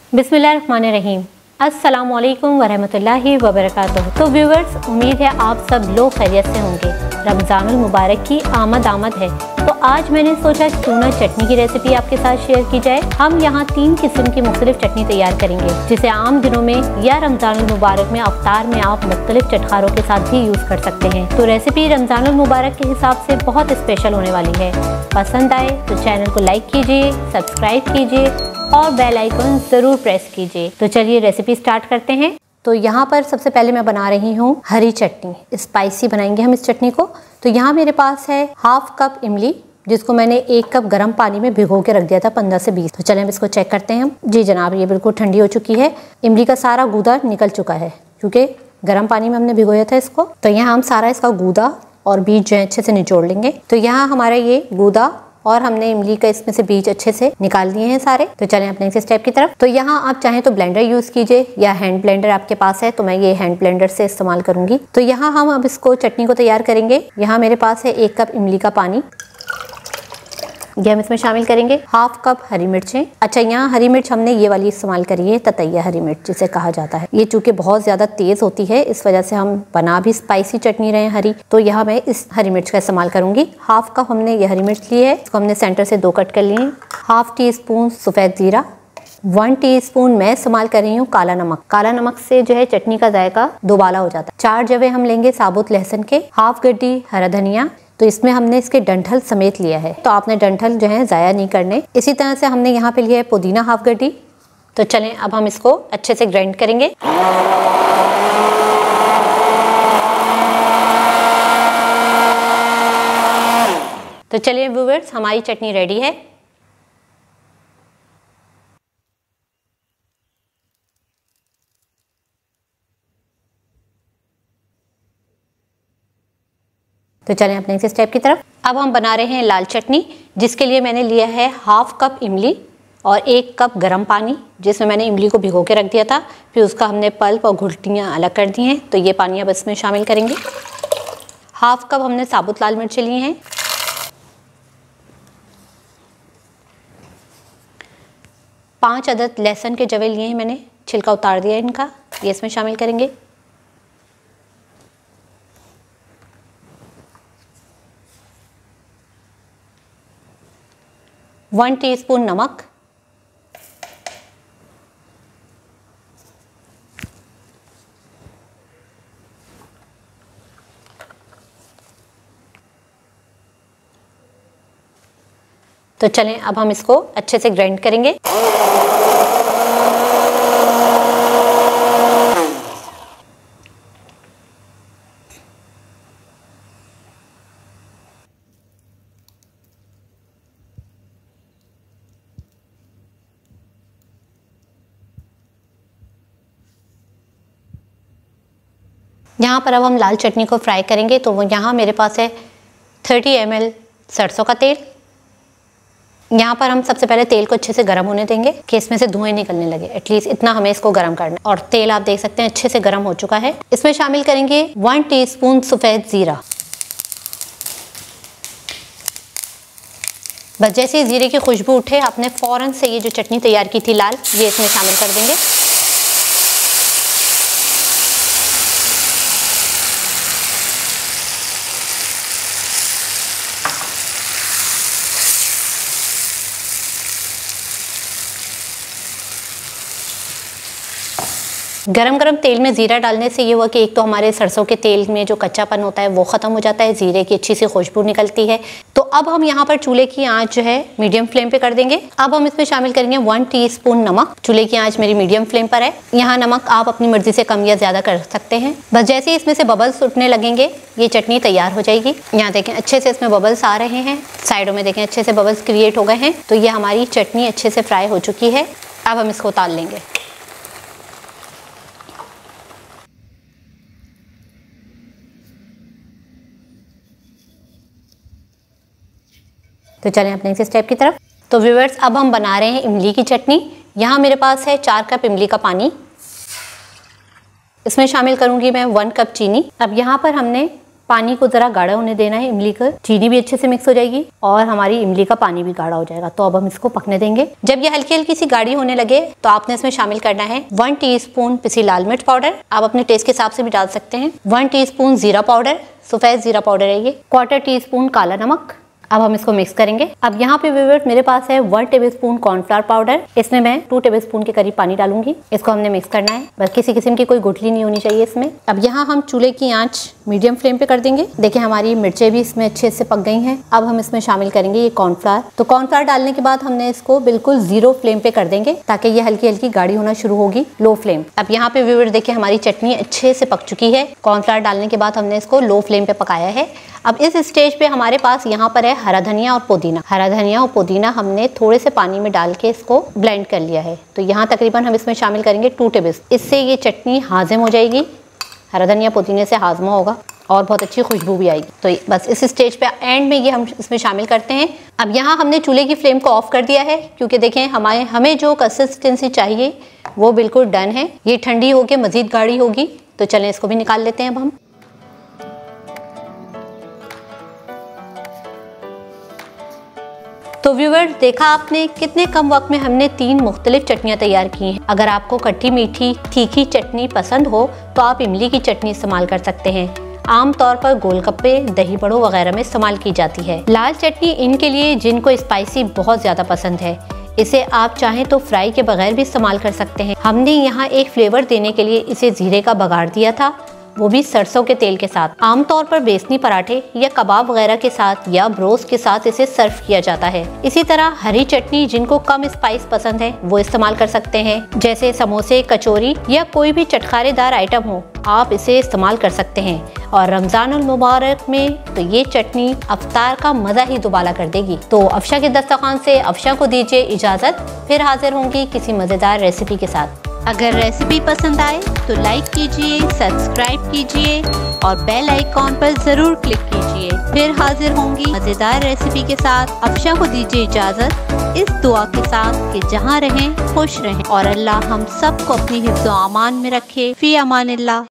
बिस्मिल्लाहिर्रहमानिर्रहीम। अस्सलामुअलैकुम वरहमतुल्लाहि वबरकातुहू। तो व्यूवर्स, उम्मीद है आप सब लोग खैरियत से होंगे। रमज़ानुल मुबारक की आमद है। तो आज मैंने सोचा क्यों ना चटनी की रेसिपी आपके साथ शेयर की जाए। हम यहाँ 3 किस्म की मुख्तलिफ चटनी तैयार करेंगे, जिसे आम दिनों में या रमज़ानुल मुबारक में अफ्तार में आप मुख्तलिफ चटखारों के साथ भी यूज़ कर सकते हैं। तो रेसिपी रमज़ानुल मुबारक के हिसाब से बहुत स्पेशल होने वाली है। पसंद आए तो चैनल को लाइक कीजिए, सब्सक्राइब कीजिए और बेल आइकन ज़रूर प्रेस कीजिए। तो चलिए रेसिपी स्टार्ट करते हैं। तो यहाँ पर सबसे पहले मैं बना रही हूँ हरी चटनी। स्पाइसी बनाएंगे हम इस चटनी को। तो यहाँ मेरे पास है हाफ कप इमली, जिसको मैंने 1 कप गर्म पानी में भिगो के रख दिया था 15 से 20। तो चलें अब इसको चेक करते हैं हम। जी जनाब, ये बिल्कुल ठंडी हो चुकी है। इमली का सारा गूदा निकल चुका है क्योंकि गर्म पानी में हमने भिगोया था इसको। तो यहाँ हम सारा इसका गूदा और बीज जो है अच्छे से निचोड़ लेंगे। तो यहाँ हमारा ये गूदा और हमने इमली का इसमें से बीज अच्छे से निकाल दिए हैं सारे। तो चलें अपने नेक्स्ट स्टेप की तरफ। तो यहाँ आप चाहें तो ब्लेंडर यूज कीजिए या हैंड ब्लेंडर आपके पास है, तो मैं ये हैंड ब्लेंडर से इस्तेमाल करूंगी। तो यहाँ हम अब इसको चटनी को तैयार करेंगे। यहाँ मेरे पास है 1 कप इमली का पानी, ये हम इसमें शामिल करेंगे। हाफ कप हरी मिर्चें। अच्छा, यहाँ हरी मिर्च हमने ये वाली इस्तेमाल करी है, ततैया हरी मिर्च जिसे कहा जाता है। ये चूंकि बहुत ज्यादा तेज होती है, इस वजह से हम बना भी स्पाइसी चटनी रहे हरी, तो यहाँ मैं इस हरी मिर्च का इस्तेमाल करूंगी। हाफ कप हमने ये हरी मिर्च ली है, इसको हमने सेंटर से 2 कट कर लिए। हाफ टी स्पून सफ़ेद जीरा, 1 टीस्पून मैं इस्तेमाल कर रही हूँ काला नमक। काला नमक से जो है चटनी का जायका दोबाला हो जाता है। 4 जवे हम लेंगे साबुत लहसुन के, हाफ गड्डी हरा धनिया। तो इसमें हमने इसके डंठल समेत लिया है, तो आपने डंठल जो है ज़ाया नहीं करने। इसी तरह से हमने यहाँ पे लिया है पुदीना हाफ गड्डी। तो चलें अब हम इसको अच्छे से ग्राइंड करेंगे। तो चलिए व्यूअर्स, हमारी चटनी रेडी है। तो चलें अपने नेक्स्ट स्टेप की तरफ। अब हम बना रहे हैं लाल चटनी, जिसके लिए मैंने लिया है हाफ कप इमली और 1 कप गर्म पानी, जिसमें मैंने इमली को भिगो के रख दिया था। फिर उसका हमने पल्प और घुलटियाँ अलग कर दी हैं। तो ये पानी अब इसमें शामिल करेंगे। हाफ कप हमने साबुत लाल मिर्च लिए हैं। 5 अदद लहसुन के जवे लिए हैं मैंने, छिलका उतार दिया इनका, ये इसमें शामिल करेंगे। वन टीस्पून नमक, तो चलें अब हम इसको अच्छे से ग्राइंड करेंगे। यहाँ पर अब हम लाल चटनी को फ्राई करेंगे। तो वो यहाँ मेरे पास है 30 ml सरसों का तेल। यहाँ पर हम सबसे पहले तेल को अच्छे से गर्म होने देंगे कि इसमें से धुएं निकलने लगे। एटलीस्ट इतना हमें इसको गर्म करना है। और तेल आप देख सकते हैं अच्छे से गर्म हो चुका है। इसमें शामिल करेंगे 1 टीस्पून सफ़ेद जीरा। बस जैसे ही जीरे की खुशबू उठे, आपने फ़ौरन से ये जो चटनी तैयार की थी लाल, ये इसमें शामिल कर देंगे। गरम गरम तेल में ज़ीरा डालने से ये हुआ कि एक तो हमारे सरसों के तेल में जो कच्चापन होता है वो ख़त्म हो जाता है, ज़ीरे की अच्छी सी खुशबू निकलती है। तो अब हम यहाँ पर चूल्हे की आंच जो है मीडियम फ्लेम पे कर देंगे। अब हम इसमें शामिल करेंगे 1 टीस्पून नमक। चूल्हे की आंच मेरी मीडियम फ्लेम पर है। यहाँ नमक आप अपनी मर्जी से कम या ज़्यादा कर सकते हैं। बस जैसे ही इसमें से बबल्स उठने लगेंगे, ये चटनी तैयार हो जाएगी। यहाँ देखें अच्छे से इसमें बबल्स आ रहे हैं, साइडों में देखें अच्छे से बबल्स क्रिएट हो गए हैं। तो ये हमारी चटनी अच्छे से फ्राई हो चुकी है। अब हम इसको उतार लेंगे। तो चलें अपने नेक्स्ट स्टेप की तरफ। तो व्यूअर्स, अब हम बना रहे हैं इमली की चटनी। यहाँ मेरे पास है 4 कप इमली का पानी। इसमें शामिल करूंगी मैं 1 कप चीनी। अब यहाँ पर हमने पानी को जरा गाढ़ा होने देना है इमली का, चीनी भी अच्छे से मिक्स हो जाएगी और हमारी इमली का पानी भी गाढ़ा हो जाएगा। तो अब हम इसको पकने देंगे। जब ये हल्की हल्की सी गाढ़ी होने लगे तो आपने इसमें शामिल करना है 1 टीस्पून पिसी लाल मिर्च पाउडर, आप अपने टेस्ट के हिसाब से भी डाल सकते हैं। 1 टीस्पून जीरा पाउडर, सफेद जीरा पाउडर है ये। 1/4 टीस्पून काला नमक। अब हम इसको मिक्स करेंगे। अब यहाँ पे व्यूअर्स मेरे पास है 1 टेबलस्पून कॉर्नफ्लावर पाउडर, इसमें मैं 2 टेबलस्पून के करीब पानी डालूंगी। इसको हमने मिक्स करना है, बस किसी किस्म की कोई गुठली नहीं होनी चाहिए इसमें। अब यहाँ हम चूल्हे की आंच मीडियम फ्लेम पे कर देंगे। देखिए हमारी मिर्चें भी इसमें अच्छे से पक गई हैं। अब हम इसमें शामिल करेंगे ये कॉर्नफ्लावर। तो कॉर्नफ्लावर डालने के बाद हमने इसको बिल्कुल 0 फ्लेम पे कर देंगे ताकि ये हल्की हल्की गाढ़ी होना शुरू होगी, लो फ्लेम। अब यहाँ पे व्यूअर्स देखिए हमारी चटनी अच्छे से पक चुकी है। कॉर्नफ्लावर डालने के बाद हमने इसको लो फ्लेम पे पकाया है। अब इस स्टेज पे हमारे पास यहाँ पर है हरा धनिया और पुदीना। हरा धनिया और पुदीना हमने थोड़े से पानी में डाल के इसको ब्लेंड कर लिया है। तो यहाँ तकरीबन हम इसमें शामिल करेंगे 2 टेबलस्पून। इससे ये चटनी हाजिम हो जाएगी, हरा धनिया पुदीने से हाजमा होगा और बहुत अच्छी खुशबू भी आएगी। तो बस इस स्टेज पे एंड में ये हम इसमें शामिल करते हैं। अब यहाँ हमने चूल्हे की फ्लेम को ऑफ कर दिया है क्योंकि देखें हमें जो कंसिस्टेंसी चाहिए वो बिल्कुल डन है। ये ठंडी होकर मजीद गाढ़ी होगी। तो चलें इसको भी निकाल लेते हैं अब हम। तो व्यूअर्स देखा आपने कितने कम वक्त में हमने 3 मुख्तलिफ चटनियाँ तैयार की हैं। अगर आपको खट्टी मीठी तीखी चटनी पसंद हो तो आप इमली की चटनी इस्तेमाल कर सकते हैं। आमतौर पर गोलगप्पे, दही बड़ों वगैरह में इस्तेमाल की जाती है। लाल चटनी इनके लिए जिनको स्पाइसी बहुत ज़्यादा पसंद है। इसे आप चाहें तो फ्राई के बगैर भी इस्तेमाल कर सकते हैं। हमने यहाँ एक फ्लेवर देने के लिए इसे जीरे का बघार दिया था, वो भी सरसों के तेल के साथ। आमतौर पर बेसनी पराठे या कबाब वगैरह के साथ या ब्रोस के साथ इसे सर्व किया जाता है। इसी तरह हरी चटनी जिनको कम स्पाइस पसंद है वो इस्तेमाल कर सकते हैं, जैसे समोसे, कचौरी या कोई भी चटखारेदार आइटम हो, आप इसे इस्तेमाल कर सकते हैं। और रमजानुल मुबारक में तो ये चटनी अफ्तार का मजा ही दुबाला कर देगी। तो अफशा के दस्तरखान से अफशा को दीजिए इजाजत, फिर हाजिर होंगी किसी मजेदार रेसिपी के साथ। अगर रेसिपी पसंद आए तो लाइक कीजिए, सब्सक्राइब कीजिए और बेल आइकॉन पर जरूर क्लिक कीजिए। फिर हाजिर होंगी मजेदार रेसिपी के साथ। अफशा को दीजिए इजाजत इस दुआ के साथ कि जहाँ रहें खुश रहें और अल्लाह हम सबको अपनी हिफ्ज़-ओ-अमान में रखे। फी अमानिल्लाह।